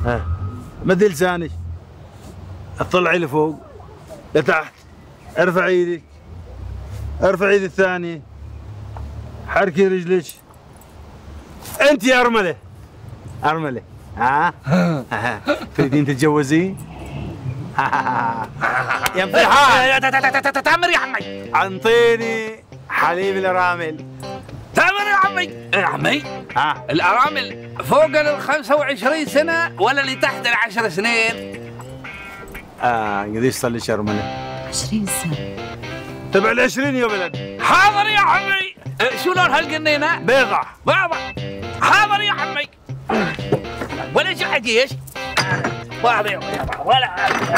ها مدي لسانك، اطلعي لفوق لتحت، ارفع ايدك، ارفع ايد الثانية، حركي رجلك. انت يا ارملة، ارملة ها تريدين تتجوزين؟ يا امتحان. تامر يا عمي، انطيني حليب الارامل. تامر يا عمي. يا عمي الارامل فوق ال 25 سنة ولا اللي تحت ال 10 سنين؟ قديش صار لك ارملة؟ 20 سنة. تبع ال 20 يا ولد. حاضر يا عمي. شو لون هالقنينة؟ بيضة. بيضة. حاضر يا عمي. ولا شو حديش؟ واضح ولا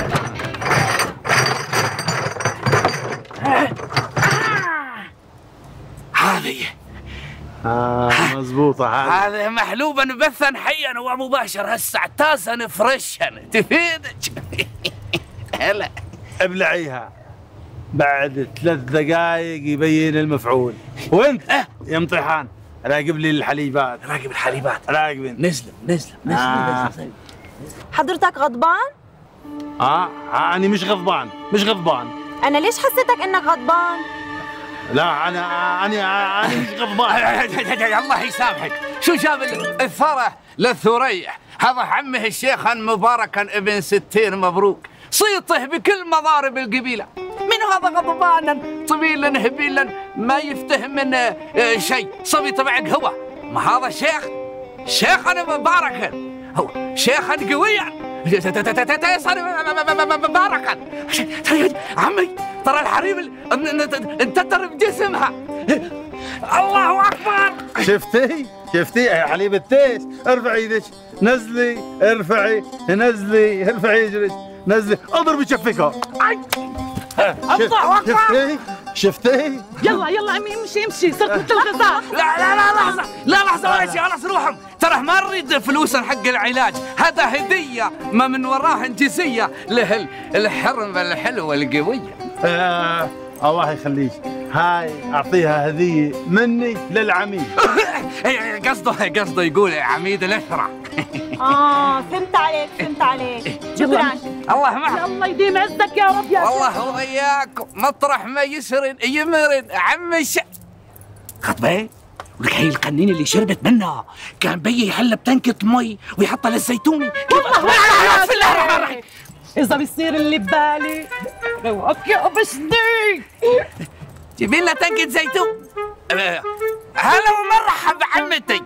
هذه مضبوطة هذه محلوبا بثا حيا ومباشر هسه اعتاسا فريشا تفيدك. هلا ابلعيها بعد 3 دقائق يبين المفعول. وانت يا امتحان راقب لي الحليبات. راقب الحليبات. راقب انت. نزلم. حضرتك غضبان؟ أنا مش غضبان، مش غضبان. أنا ليش حسيتك إنك غضبان؟ لا أنا مش غضبان. الله يسامحك. شو جاب الثرى للثريا؟ هذا عمه الشيخا مباركا ابن 60 مبروك، صيته بكل مضارب القبيلة. من هذا غضبانا طويلا هبيلا ما يفتهم من شيء، صبي تبع قهوة. ما هذا شيخا مباركا، هو شيخا قويا مباركا. عمي ترى الحريم انتتر بجسمها. الله اكبر. شفتي يا حليب التيس. ارفعي ايدك، نزلي، ارفعي، نزلي، ارفعي رجلك، نزلي، اضربي شفكها. الله اكبر. شفتي؟ يلا عمي امشي صرت مثل الغزال. لا لحظة ولا شيء، خلاص روحهم. ترى ما نريد فلوسا حق العلاج، هذا هدية ما من وراه انجزية له الحرمة الحلوة القوية. الله يخليك، هاي اعطيها هدية مني للعميد. قصده يقول عميد الأشرع. فهمت عليك. شكرا. الله معك. الله يديم عزك يا رب. يا والله وياكم مطرح ما يمرن عم خطبه. ولك هي القنينه اللي شربت منها كان بيي يحلى بتنكة مي ويحطها للزيتوني. والله بسم الله الرحمن الرحيم. إذا بيصير اللي ببالي روحك يا بشدي. جيبي لنا تنكة زيتون. هلا ومرحب عمتي.